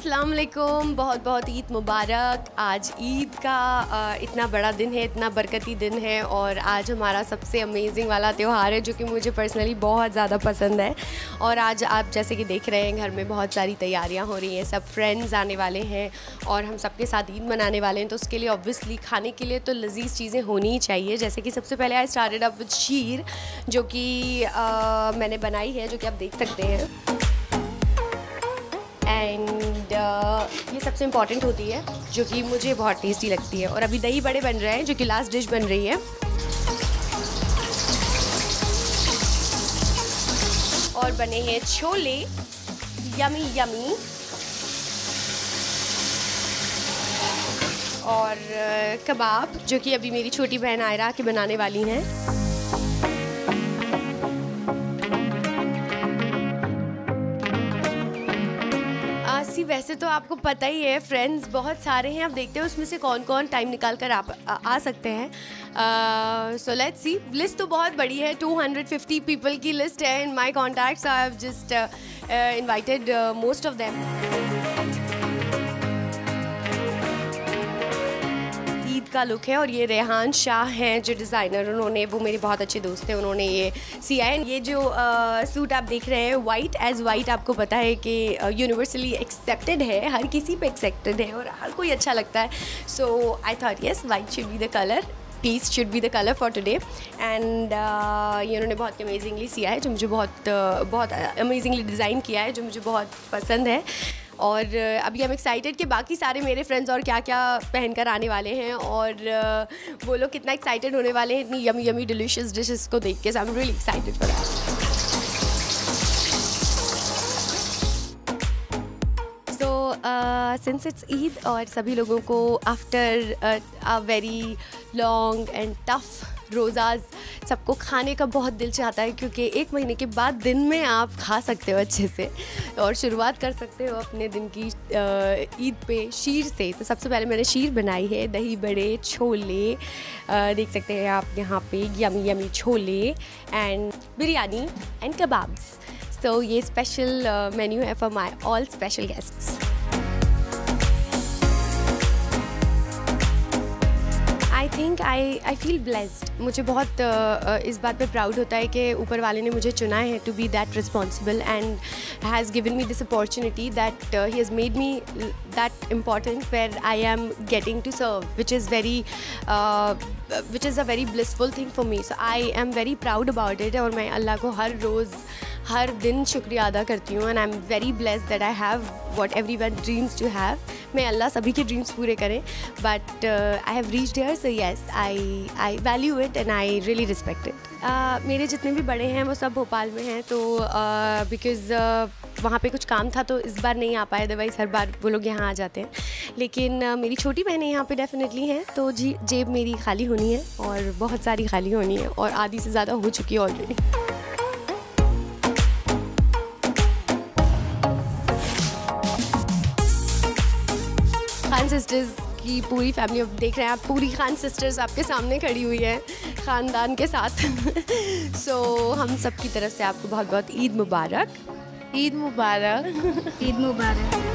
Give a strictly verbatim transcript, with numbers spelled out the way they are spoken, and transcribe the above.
अस्सलाम वालेकुम, बहुत बहुत ईद मुबारक। आज ईद का आ, इतना बड़ा दिन है, इतना बरकती दिन है और आज हमारा सबसे अमेजिंग वाला त्यौहार है जो कि मुझे पर्सनली बहुत ज़्यादा पसंद है। और आज आप जैसे कि देख रहे हैं घर में बहुत सारी तैयारियां हो रही हैं, सब फ्रेंड्स आने वाले हैं और हम सबके साथ ईद मनाने वाले हैं, तो उसके लिए ऑब्वियसली खाने के लिए तो लजीज़ चीज़ें होनी ही चाहिए। जैसे कि सबसे पहले आई स्टार्टेड अप विद शीर जो कि मैंने बनाई है, जो कि आप देख सकते हैं। एंड uh, ये सबसे इम्पॉर्टेंट होती है जो कि मुझे बहुत टेस्टी लगती है। और अभी दही बड़े बन रहे हैं जो कि लास्ट डिश बन रही है। और बने हैं छोले, यमी यमी। और uh, कबाब जो कि अभी मेरी छोटी बहन आयरा के बनाने वाली हैं। वैसे तो आपको पता ही है फ्रेंड्स बहुत सारे हैं, आप देखते हैं उसमें से कौन कौन टाइम निकाल कर आप आ, आ सकते हैं। सो लेट्स सी, लिस्ट तो बहुत बड़ी है, टू हंड्रेड फिफ्टी पीपल की लिस्ट है in my contacts. I have just invited most of them. का लुक है और ये रेहान शाह हैं जो डिज़ाइनर, उन्होंने, वो मेरे बहुत अच्छे दोस्त हैं, उन्होंने ये सिया है। ये जो आ, सूट आप देख रहे हैं वाइट एज वाइट, आपको पता है कि यूनिवर्सली एक्सेप्टेड है, हर किसी पे एक्सेप्टेड है और हर कोई अच्छा लगता है। So I thought yes, white should be the colour, peace should be the colour for today. And ये उन्होंने बहुत अमेजिंगली सिया है जो मुझे बहुत uh, बहुत अमेजिंगली डिज़ाइन किया है जो मुझे बहुत पसंद है। और uh, अभी हम एक्साइटेड कि बाकी सारे मेरे फ्रेंड्स और क्या क्या पहन कर आने वाले हैं और uh, वो लोग कितना एक्साइटेड होने वाले हैं इतनी यमी यमी डिलीशियस डिशेस को देख के। So I am really excited for that. Since it's Eid और सभी लोगों को after a very long and tough रोज़ाज सबको खाने का बहुत दिल चाहता है, क्योंकि एक महीने के बाद दिन में आप खा सकते हो अच्छे से और शुरुआत कर सकते हो अपने दिन की ईद पे शीर से। तो सबसे पहले मैंने शीर बनाई है, दही बड़े, छोले, uh, देख सकते हैं आप यहाँ पे, yummy yummy chole and biryani and kebabs. तो ये स्पेशल मेन्यू है for my all special guests. I think I I feel blessed. मुझे बहुत uh, इस बात पे प्राउड होता है कि ऊपर वाले ने मुझे चुना है to be that responsible and has given me this opportunity that he has made me that important where I am getting to serve, which is very which is a very blissful thing for me. So I am very proud about it और मैं अल्लाह को हर रोज़ हर दिन शुक्रिया अदा करती हूँ। And I am very blessed that I have what every one dreams to have. मैं अल्लाह सभी के ड्रीम्स पूरे करें, but I have reached here, so yes I I value it and I really respect it. मेरे जितने भी बड़े हैं वो सब भोपाल में हैं, तो बिकॉज़ uh, uh, वहाँ पे कुछ काम था तो इस बार नहीं आ पाए, अदरवाइज़ हर बार वो लोग यहाँ आ जाते हैं। लेकिन uh, मेरी छोटी बहनें यहाँ पे डेफिनेटली हैं, तो जी जेब मेरी खाली होनी है और बहुत सारी खाली होनी है और आधी से ज़्यादा हो चुकी है ऑलरेडी। खान सिस्टर्स की पूरी फैमिली, अब देख रहे हैं आप, पूरी खान सिस्टर्स आपके सामने खड़ी हुई है ख़ानदान के साथ। सो so, हम सब की तरफ से आपको बहुत बहुत ईद मुबारक। ईद मुबारक। ईद मुबारक।